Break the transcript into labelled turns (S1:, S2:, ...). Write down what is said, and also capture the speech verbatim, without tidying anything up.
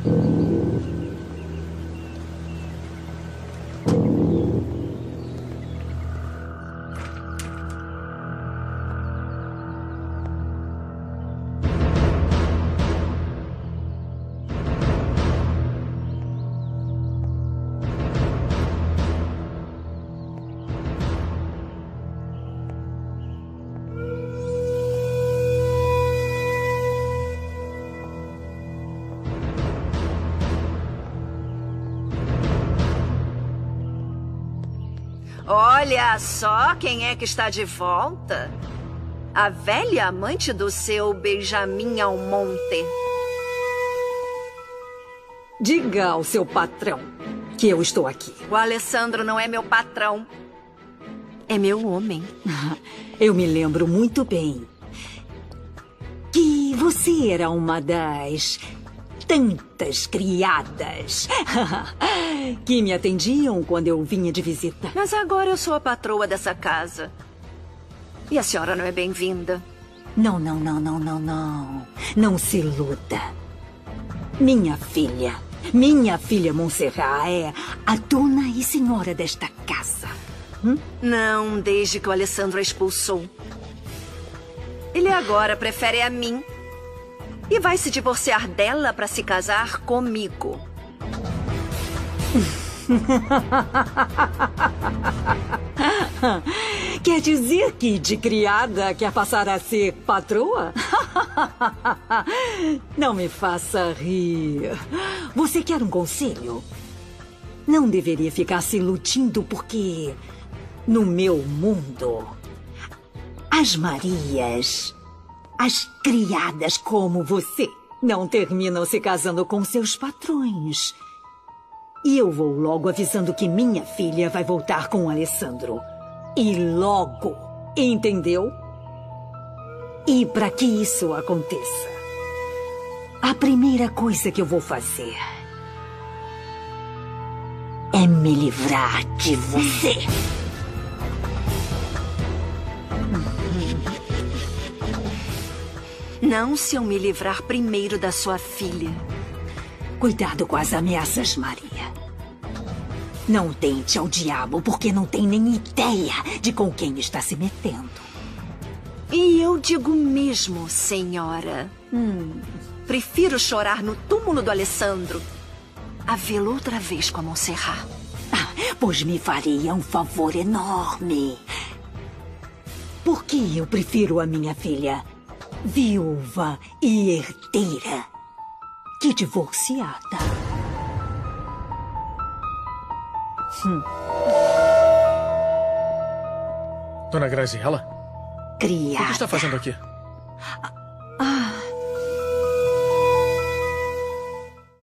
S1: Olha só quem é que está de volta. A velha amante do seu Benjamin Almonte.
S2: Diga ao seu patrão que eu estou aqui.
S1: O Alessandro não é meu patrão. É meu homem.
S2: Eu me lembro muito bem que você era uma das tantas criadas que me atendiam quando eu vinha de visita.
S1: Mas agora eu sou a patroa dessa casa. E a senhora não é bem-vinda.
S2: Não, não, não, não, não, não. Não se iluda. Minha filha, minha filha Montserrat é a dona e senhora desta casa. Hum?
S1: Não, desde que o Alessandro a expulsou. Ele agora prefere a mim. E vai se divorciar dela para se casar comigo.
S2: Quer dizer que de criada quer passar a ser patroa? Não me faça rir. Você quer um conselho? Não deveria ficar se iludindo porque no meu mundo as Marias, as criadas como você, não terminam se casando com seus patrões. E eu vou logo avisando que minha filha vai voltar com o Alessandro. E logo, entendeu? E para que isso aconteça, a primeira coisa que eu vou fazer é me livrar de você.
S1: Não se eu me livrar primeiro da sua filha.
S2: Cuidado com as ameaças, Maria. Não tente ao diabo, porque não tem nem ideia de com quem está se metendo.
S1: E eu digo mesmo, senhora. Hum, prefiro chorar no túmulo do Alessandro a vê-lo outra vez com a Montserrat.
S2: Ah, pois me faria um favor enorme. Porque eu prefiro a minha filha viúva e herdeira que divorciada. Hum.
S3: Dona Graziella?
S2: Criada.
S3: O que está fazendo aqui?